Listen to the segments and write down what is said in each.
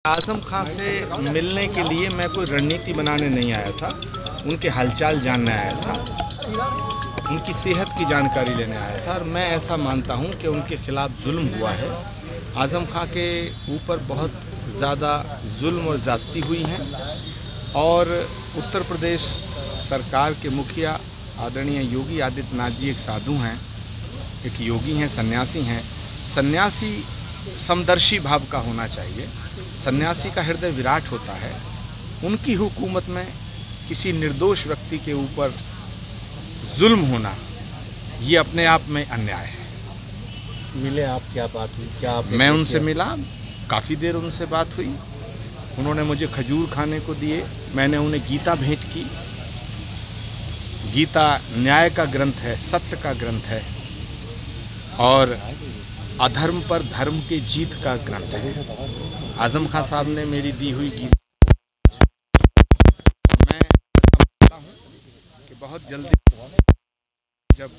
आजम खां से मिलने के लिए मैं कोई रणनीति बनाने नहीं आया था, उनके हालचाल जानने आया था, उनकी सेहत की जानकारी लेने आया था। और मैं ऐसा मानता हूं कि उनके खिलाफ जुल्म हुआ है। आजम खां के ऊपर बहुत ज़्यादा जुल्म और ज़्यादती हुई हैं और उत्तर प्रदेश सरकार के मुखिया आदरणीय योगी आदित्यनाथ जी एक साधु हैं, एक योगी हैं, सन्यासी हैं। सन्यासी समदर्शी भाव का होना चाहिए। सन्यासी का हृदय विराट होता है। उनकी हुकूमत में किसी निर्दोष व्यक्ति के ऊपर जुल्म होना ये अपने आप में अन्याय है। मिले आप, क्या बात हुई? क्या आप? मैं उनसे मिला, काफ़ी देर उनसे बात हुई। उन्होंने मुझे खजूर खाने को दिए, मैंने उन्हें गीता भेंट की। गीता न्याय का ग्रंथ है, सत्य का ग्रंथ है और अधर्म पर धर्म की जीत का ग्रंथ है। आजम खां साहब ने मेरी दी हुई गीता, मैं ऐसा मानता हूँ कि बहुत जल्दी जब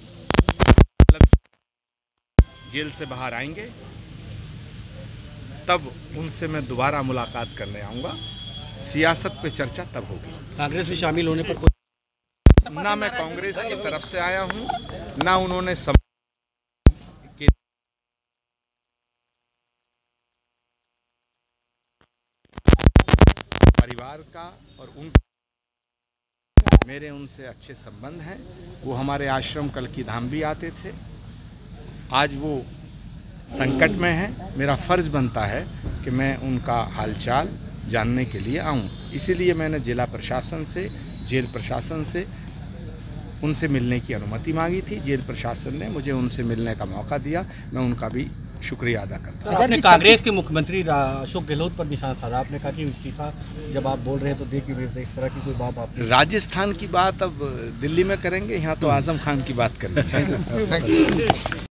जेल से बाहर आएंगे तब उनसे मैं दोबारा मुलाकात करने आऊँगा। सियासत पे चर्चा तब होगी। कांग्रेस में शामिल होने पर ना मैं कांग्रेस की तरफ से आया हूँ, ना उन्होंने परिवार का और मेरे उनसे अच्छे संबंध हैं। वो हमारे आश्रम कल्की धाम भी आते थे। आज वो संकट में है, मेरा फ़र्ज़ बनता है कि मैं उनका हालचाल जानने के लिए आऊं। इसीलिए मैंने जिला प्रशासन से, जेल प्रशासन से उनसे मिलने की अनुमति मांगी थी। जेल प्रशासन ने मुझे उनसे मिलने का मौका दिया, मैं उनका भी शुक्रिया अदा करता हूँ। आपने कांग्रेस के मुख्यमंत्री अशोक गहलोत पर निशाना साधा। आपने कहा कि इस्तीफा जब आप बोल रहे हैं तो देखिए इस तरह की कोई बात आप राजस्थान की बात अब दिल्ली में करेंगे, यहाँ तो आजम खान की बात करनी है।